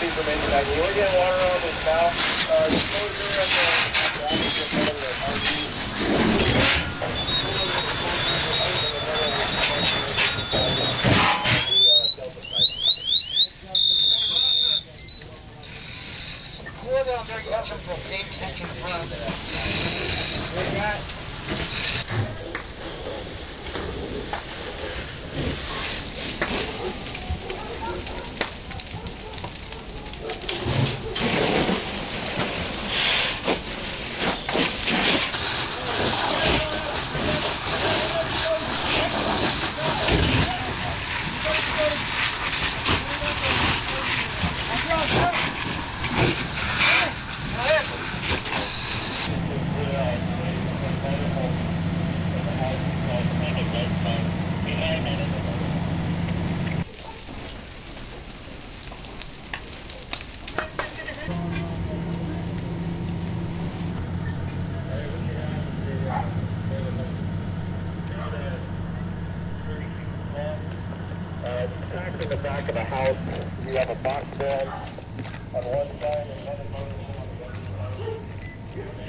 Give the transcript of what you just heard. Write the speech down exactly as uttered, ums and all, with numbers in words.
information I need. We're getting water on this now. Uh, disclosure at the opposite end of the R V. Cool down there, you have some propane tanks in front of there. What do you got? In the back of the house, you have a box bed on one side and another motor on the other side.